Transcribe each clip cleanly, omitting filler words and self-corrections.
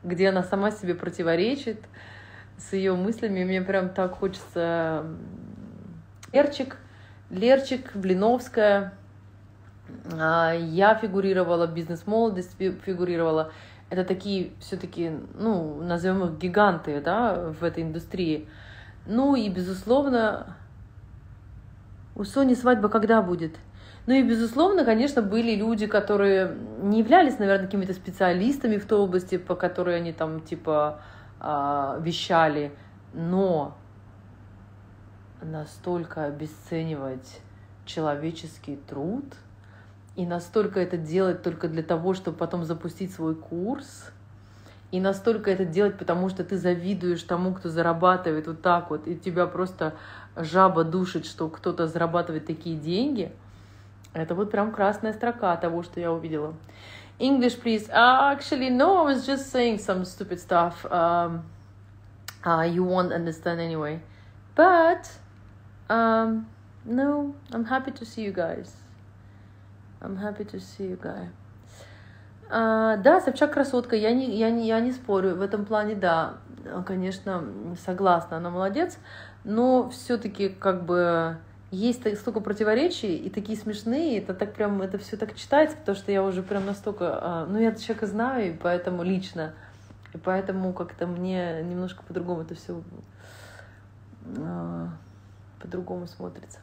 где она сама себе противоречит с ее мыслями. Мне прям так хочется... Лерчик, Блиновская. Я фигурировала, бизнес-молодость фигурировала. Это такие все-таки, ну, назовем их гиганты, да, в этой индустрии. Ну и, безусловно, у Сони свадьба когда будет? Ну и, безусловно, конечно, были люди, которые не являлись, наверное, какими-то специалистами в той области, по которой они там, типа, вещали, но настолько обесценивать человеческий труд и настолько это делать только для того, чтобы потом запустить свой курс, и настолько это делать, потому что ты завидуешь тому, кто зарабатывает вот так вот, и тебя просто жаба душит, что кто-то зарабатывает такие деньги, это вот прям красная строка того, что я увидела. English, please. Actually, no, I was just saying some stupid stuff. You won't understand anyway. But, no, I'm happy to see you guys. I'm happy to see you guys. Да, Собчак красотка, я не спорю, в этом плане, да, конечно, согласна, она молодец, но все-таки как бы есть столько противоречий и такие смешные, это так прям, это все так читается, потому что я уже прям настолько, ну, я этого человека знаю, и поэтому лично, и поэтому как-то мне немножко по-другому это все по-другому смотрится.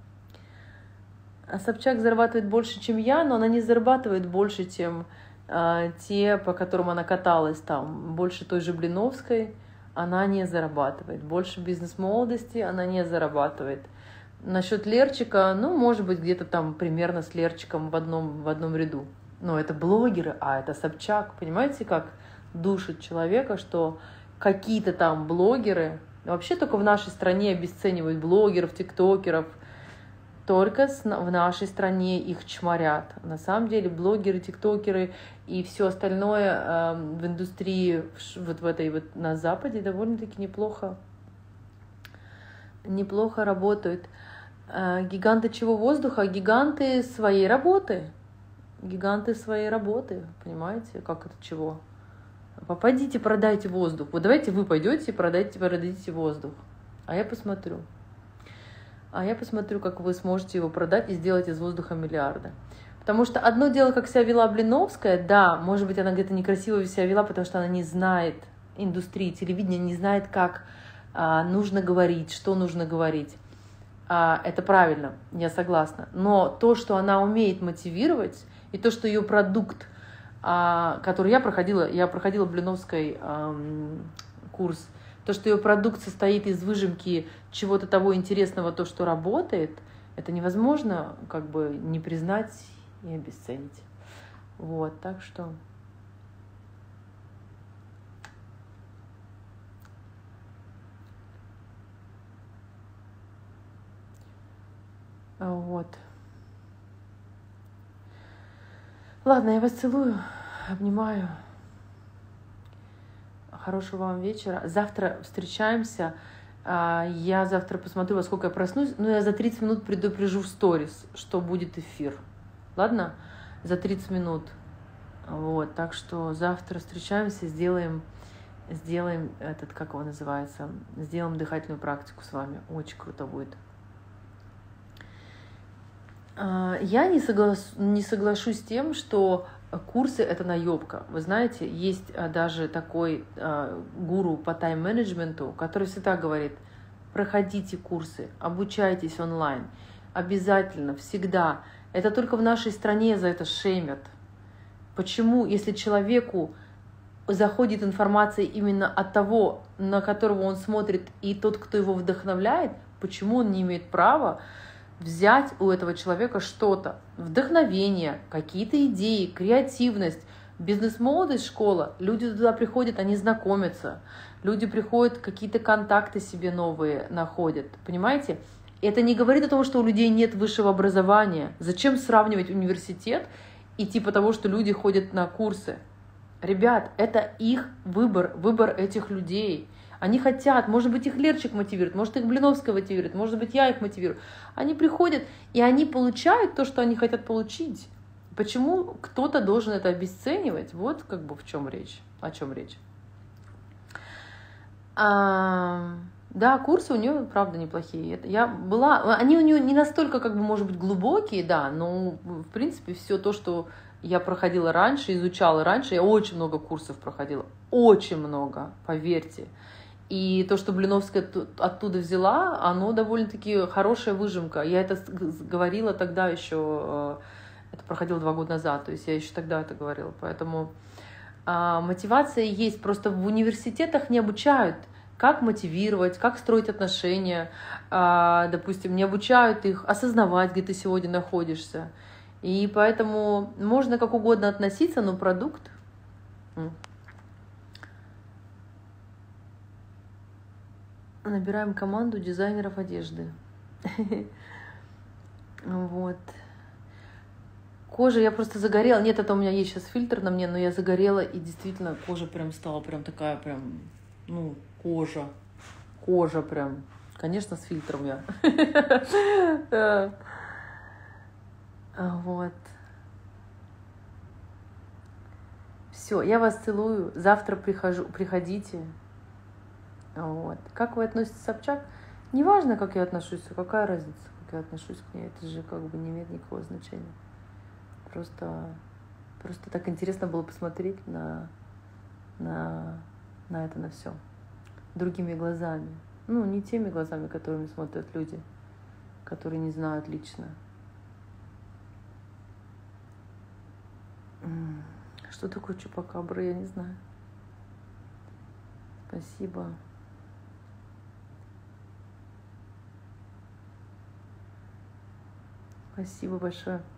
А Собчак зарабатывает больше, чем я, но она не зарабатывает больше, чем те, по которым она каталась там. Больше той же Блиновской она не зарабатывает. Больше бизнес-молодости она не зарабатывает. Насчет Лерчика, ну, может быть, где-то там примерно с Лерчиком в одном ряду. Но это блогеры, а это Собчак. Понимаете, как душит человека, что какие-то там блогеры, вообще только в нашей стране обесценивают блогеров, тиктокеров, только в нашей стране их чморят. На самом деле блогеры, тиктокеры и все остальное в индустрии вот в этой вот на Западе довольно-таки неплохо работают. Гиганты чего воздуха? Гиганты своей работы. Гиганты своей работы. Понимаете, как это чего? Пойдите, продайте воздух. Вот давайте вы пойдете и продадите воздух. А я посмотрю. Как вы сможете его продать и сделать из воздуха миллиарды. Потому что одно дело, как себя вела Блиновская, да, может быть, она где-то некрасиво себя вела, потому что она не знает индустрии телевидения, не знает, как нужно говорить, что нужно говорить. Это правильно, я согласна. Но то, что она умеет мотивировать, и то, что ее продукт, который я проходила Блиновской курс, то, что ее продукт состоит из выжимки чего-то того интересного, то, что работает, это невозможно как бы не признать и обесценить. Вот, так что... Вот. Ладно, я вас целую, обнимаю. Хорошего вам вечера. Завтра встречаемся. Я завтра посмотрю, во сколько я проснусь. Но я за 30 минут предупрежу в сторис, что будет эфир. Ладно? За 30 минут. Вот. Так что завтра встречаемся, сделаем этот, как его называется, сделаем дыхательную практику с вами. Очень круто будет. Я не соглашусь с тем, что курсы — это наебка. Вы знаете, есть даже такой гуру по тайм-менеджменту, который всегда говорит: проходите курсы, обучайтесь онлайн. Обязательно, всегда. Это только в нашей стране за это шеймят. Почему, если человеку заходит информация именно от того, на которого он смотрит, и тот, кто его вдохновляет, почему он не имеет права взять у этого человека что-то, вдохновение, какие-то идеи, креативность, бизнес-молодость, школа. Люди туда приходят, они знакомятся, люди приходят, какие-то контакты себе новые находят, понимаете? Это не говорит о том, что у людей нет высшего образования. Зачем сравнивать университет и типа того, что люди ходят на курсы? Ребят, это их выбор этих людей. Они хотят, может быть, их Лерчик мотивирует, может, их Блиновская мотивирует, может быть, я их мотивирую. Они приходят, и они получают то, что они хотят получить. Почему кто-то должен это обесценивать? Вот как бы в чем речь, о чем речь. Да, курсы у нее, правда, неплохие. Я была, они у нее не настолько, как бы, может быть, глубокие, да, но, в принципе, все то, что я проходила раньше, изучала раньше, я очень много курсов проходила, очень много, поверьте. И то, что Блиновская оттуда взяла, оно довольно-таки хорошая выжимка. Я это говорила тогда еще, это проходило 2 года назад, то есть я еще тогда это говорила. Поэтому мотивация есть, просто в университетах не обучают, как мотивировать, как строить отношения, допустим, не обучают их осознавать, где ты сегодня находишься. И поэтому можно как угодно относиться, но продукт... Набираем команду дизайнеров одежды. Вот. Кожа, я просто загорела. Нет, это у меня есть сейчас фильтр на мне, но я загорела, и действительно кожа прям стала прям такая прям, ну, кожа. Кожа прям. Конечно, с фильтром я. Вот. Все, я вас целую. Завтра приходите. Вот. Как вы относитесь к Собчак? Неважно, как я отношусь, какая разница, как я отношусь к ней. Это же как бы не имеет никакого значения. Просто так интересно было посмотреть на это, на все другими глазами. Ну, не теми глазами, которыми смотрят люди, которые не знают лично. Что такое чупакабра, я не знаю. Спасибо. Спасибо большое.